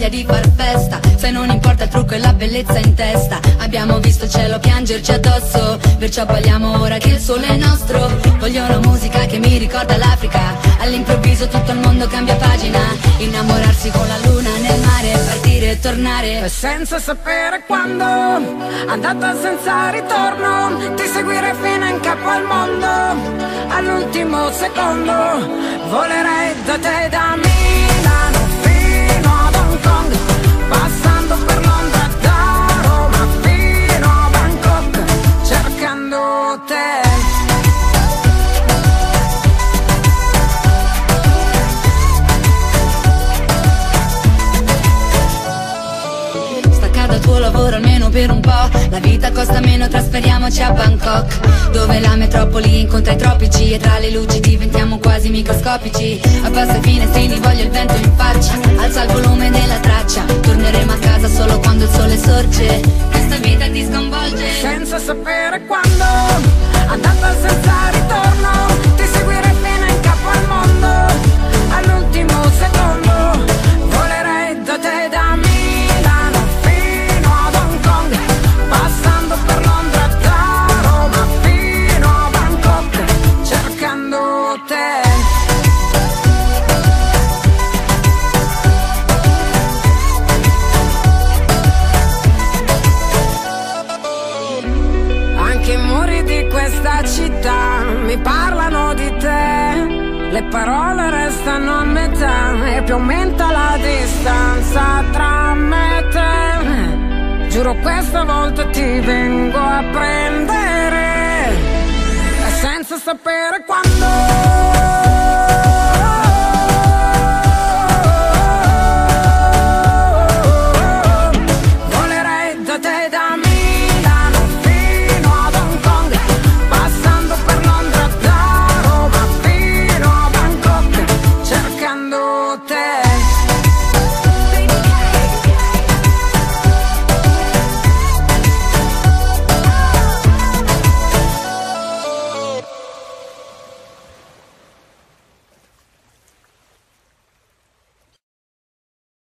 di far festa. Se non importa il trucco e la bellezza in testa. Abbiamo visto il cielo piangerci addosso, perciò balliamo ora che il sole è nostro. Voglio una musica che mi ricorda l'Africa. All'improvviso tutto il mondo cambia pagina. Innamorarsi con la luna nel mare, partire e tornare e senza sapere quando, andata senza ritorno, ti seguire fino in capo al mondo. All'ultimo secondo volerei da te, da Milano fino ad Hong Kong, passando per Londra, da Roma fino a Bangkok, cercando te. Dal tuo lavoro almeno per un po', la vita costa meno, trasferiamoci a Bangkok, dove la metropoli incontra i tropici e tra le luci diventiamo quasi microscopici. Abbassa i finestrini, voglio il vento in faccia, alza il volume della traccia, torneremo a casa solo quando il sole sorge, questa vita ti sconvolge. Senza sapere quando, andata senza ritorno, ti seguire fino in capo al mondo. All'ultimo secondo volerei da te, da Milano fino ad Hong Kong, passando per Londra, da Roma fino a Bangkok, cercando te. Anche i muri di questa città mi parlano di te, le parole restano a metà e più aumenta la distanza tra me e te. Giuro questa volta ti vengo a prendere e senza sapere quando.